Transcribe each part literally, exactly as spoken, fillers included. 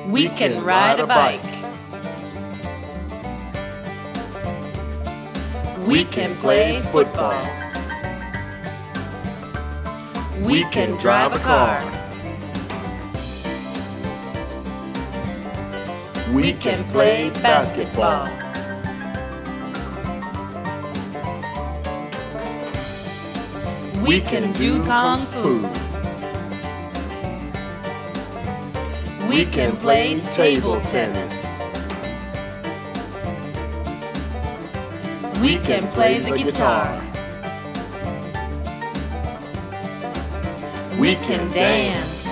We can ride a bike. We can play football. We can drive a car. We can play basketball. We can do kung fu. We can play table tennis. We can play the guitar. We can dance.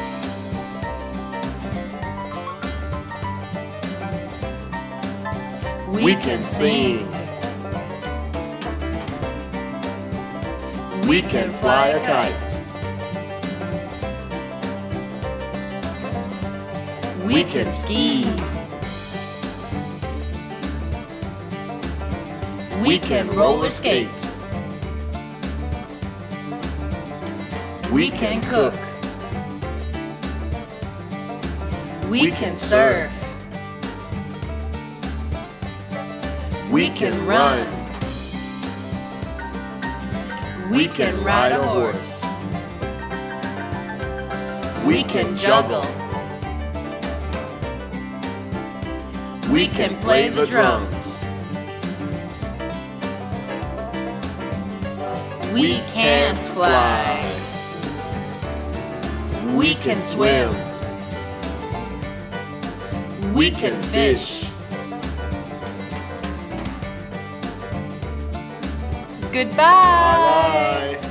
We can sing. We can fly a kite. We can ski. We can roller skate. We can cook. We can surf. We can run. We can ride a horse. We can juggle. We can play the drums. We can't fly. We can swim. We can fish. Goodbye. Bye.